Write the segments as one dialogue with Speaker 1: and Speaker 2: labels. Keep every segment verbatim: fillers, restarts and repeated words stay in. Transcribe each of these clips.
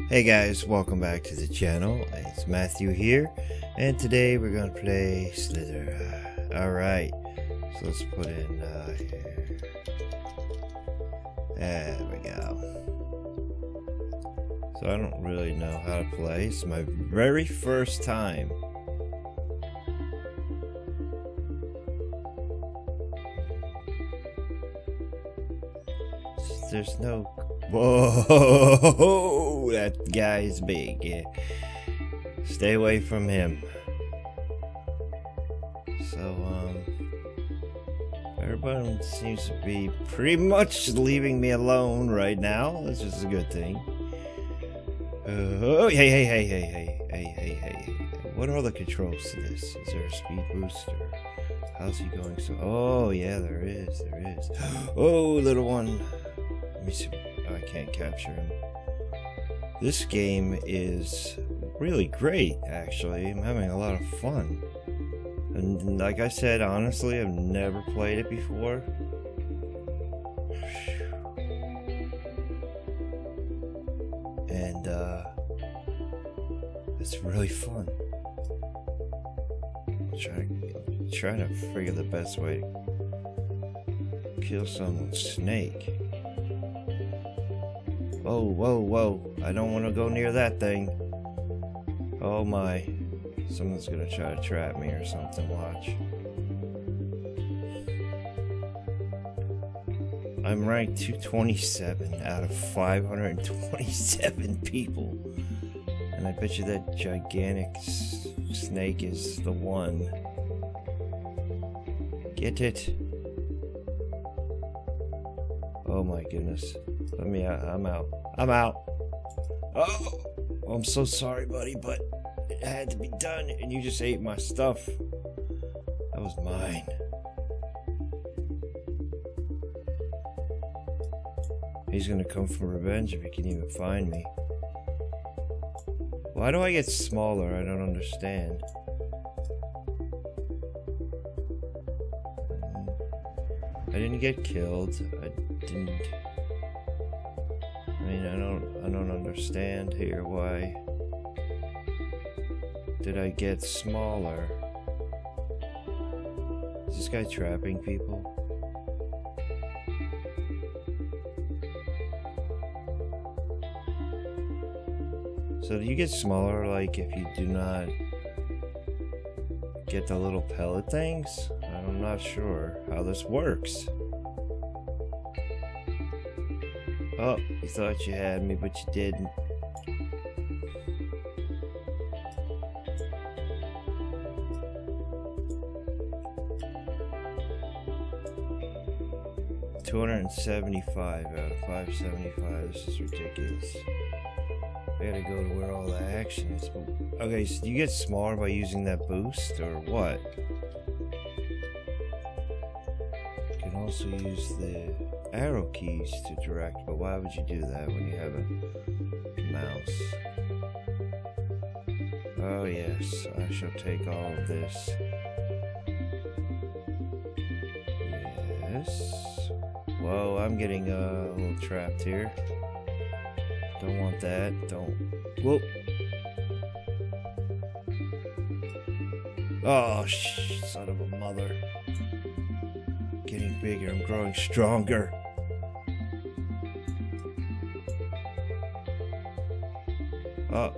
Speaker 1: Hey guys, welcome back to the channel. It's Matthew here, and today we're gonna play Slither. Uh, Alright, so let's put in uh, here. There we go. So I don't really know how to play. It's my very first time. There's no... Whoa, that guy's big. Yeah. Stay away from him. So, um, everyone seems to be pretty much leaving me alone right now. This is a good thing. Uh, oh, hey, hey, hey, hey, hey, hey, hey, hey. What are the controls to this? Is there a speed booster? How's he going? So, oh, yeah, there is, there is. Oh, little one. Let me see. I can't capture him. This game is really great, actually. I'm having a lot of fun. And like I said, honestly, I've never played it before. And, uh, it's really fun. I'm trying, I'm trying to figure the best way to kill someone's snake. Whoa, whoa, whoa. I don't want to go near that thing. Oh my. Someone's gonna try to trap me or something, watch. I'm ranked two twenty-seven out of five hundred twenty-seven people. And I bet you that gigantic s snake is the one. Get it. Oh my goodness. Let me out. I'm out. I'm out. Oh, I'm so sorry, buddy, but it had to be done, and you just ate my stuff. That was mine. He's gonna come for revenge if he can even find me. Why do I get smaller? I don't understand. I didn't get killed. I didn't. I mean, I don't. I don't understand here. Why did I get smaller? Is this guy trapping people? So do you get smaller, like, if you do not get the little pellet things? I'm not sure how this works. Oh, you thought you had me, but you didn't. two hundred seventy-five out of five seventy-five. This is ridiculous. I gotta go to where all the action is. Okay, so do you get smaller by using that boost, or what? You can also use the arrow keys to direct, but why would you do that when you have a mouse? Oh yes, I shall take all of this. Yes. Whoa, I'm getting uh, a little trapped here. Don't want that. Don't. Whoa. Oh, sh son of a mother. Getting bigger. I'm growing stronger. Oh.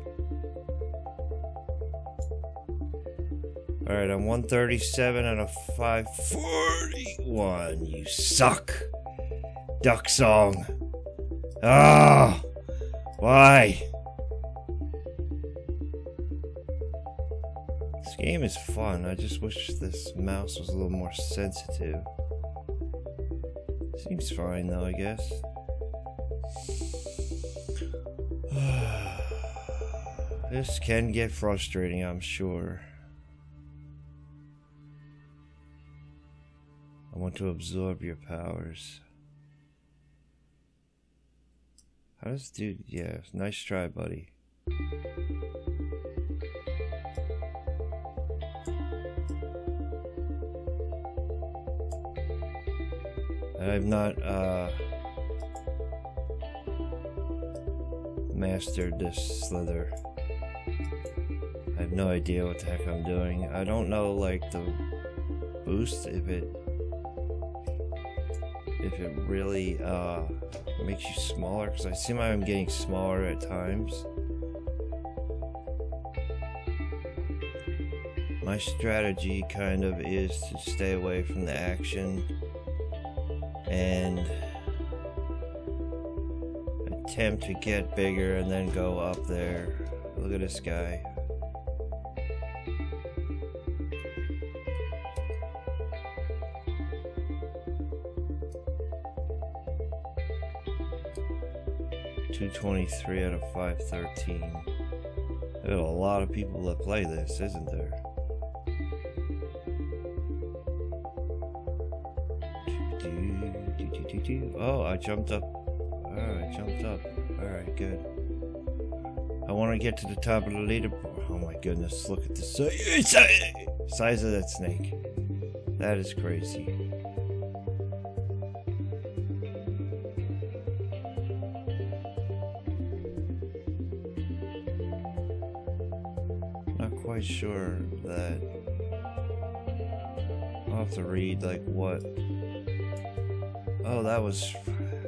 Speaker 1: Alright, I'm one thirty-seven out of five forty-one. You suck. Duck song. Ah. Oh, why? This game is fun. I just wish this mouse was a little more sensitive. Seems fine though, I guess. This can get frustrating, I'm sure. I want to absorb your powers. How does dude? Yeah, nice try, buddy. I've not uh mastered this Slither. I have no idea what the heck I'm doing. I don't know, like, the boost, if it if it really uh, makes you smaller, because I seem like I'm getting smaller at times. My strategy kind of is to stay away from the action and attempt to get bigger and then go up there. Look at this guy. two twenty-three out of five thirteen. There's a lot of people that play this, isn't there? Oh, I jumped up. Oh, I jumped up. Alright, good. I want to get to the top of the leaderboard. Oh my goodness, look at the size, size of that snake. That is crazy. Not quite sure that. I'll have to read like what. Oh, that was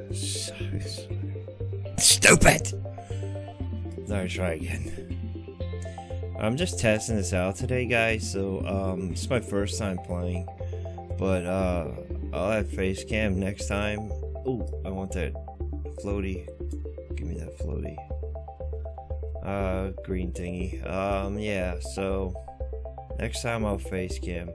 Speaker 1: stupid. Alright, try again. I'm just testing this out today, guys. So um, it's my first time playing, but uh, I'll have face cam next time. Oh, I want that floaty. Give me that floaty. Uh, green thingy. Um, yeah. So next time I'll face cam.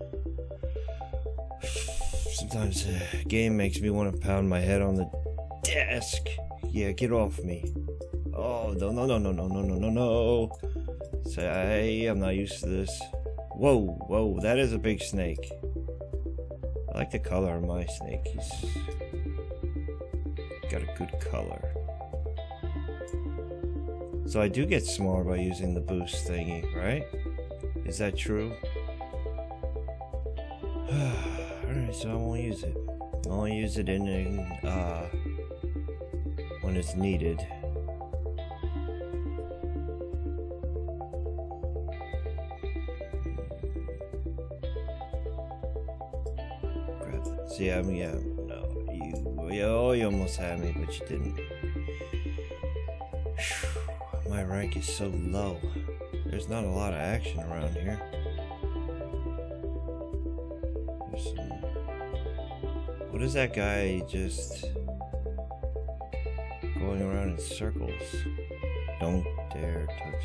Speaker 1: Sometimes the game makes me want to pound my head on the desk. Yeah, get off me. Oh, no, no, no, no, no, no, no, no, no. Say, I'm not used to this. Whoa, whoa, that is a big snake. I like the color of my snake. He's got a good color. So I do get smaller by using the boost thingy, right? Is that true? Alright, so I won't use it. I won't use it in, in uh, when it's needed. Grab that. See, I mean, yeah, no, you, oh, you almost had me, but you didn't. My rank is so low. There's not a lot of action around here. There's some. What is that guy just going around in circles? Don't dare touch.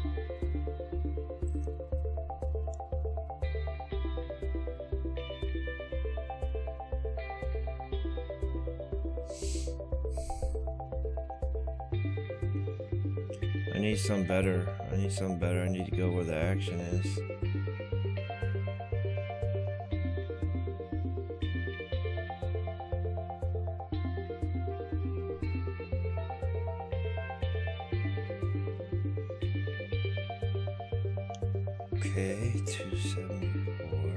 Speaker 1: I need some better. I need some better. I need to go where the action is. Okay, two seventy-four.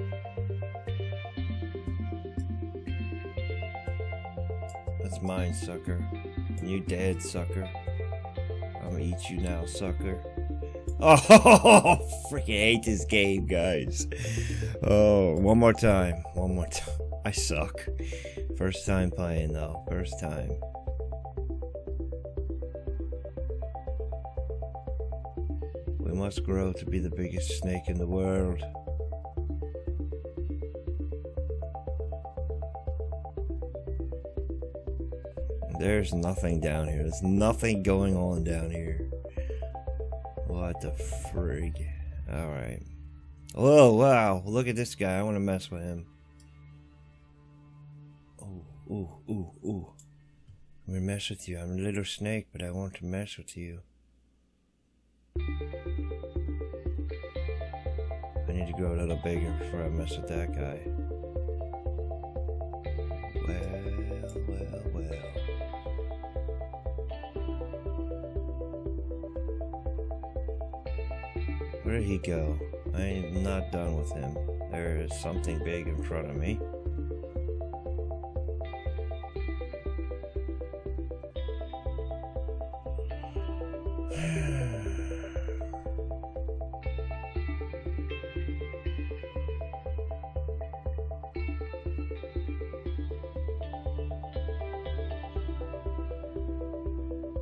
Speaker 1: That's mine, sucker. You dead, sucker. I'm gonna eat you now, sucker. Oh, freaking hate this game, guys. Oh, one more time. One more time. I suck. First time playing, though. First time. We must grow to be the biggest snake in the world. There's nothing down here. There's nothing going on down here. What the frig? Alright. Oh, wow. Look at this guy. I want to mess with him. Ooh, ooh, ooh, ooh. I'm gonna mess with you. I'm a little snake, but I want to mess with you. I need to grow a little bigger before I mess with that guy. Well, well, well. Where did he go? I am not done with him. There is something big in front of me.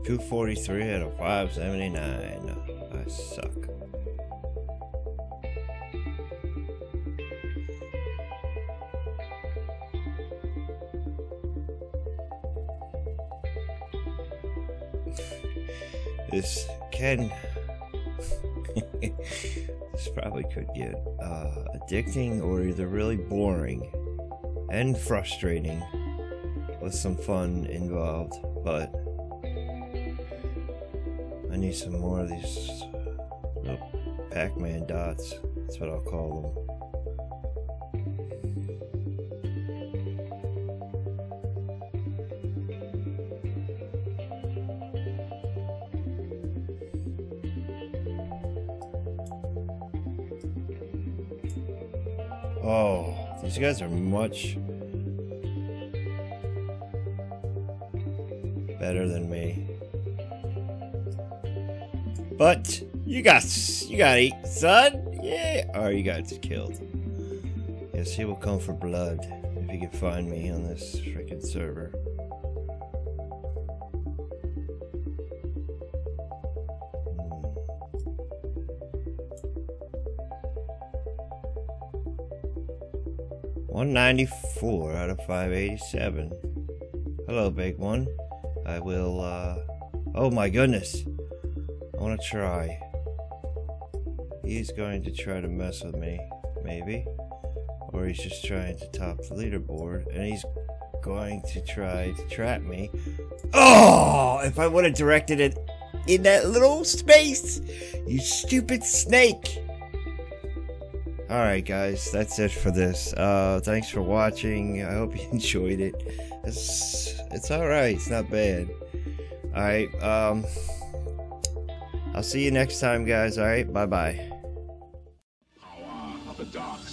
Speaker 1: two forty-three out of five seventy-nine. I suck. This can... this probably could get uh, addicting or either really boring and frustrating with some fun involved, but I need some more of these little Pac-Man dots. That's what I'll call them. Oh, these guys are much better than me. But you got you got eight, son. Yeah. Oh, you got killed. Yes, he will come for blood if he can find me on this freaking server. one ninety-four out of five eighty-seven. Hello, big one. I will, uh... oh my goodness. I want to try. He's going to try to mess with me, maybe. Or he's just trying to top the leaderboard. And he's going to try to trap me. Oh! If I would have directed it in that little space! You stupid snake! Alright guys, that's it for this. Uh, thanks for watching. I hope you enjoyed it. It's, it's alright, it's not bad. Alright, um, I'll see you next time guys, alright? Bye bye.
Speaker 2: Power of the dark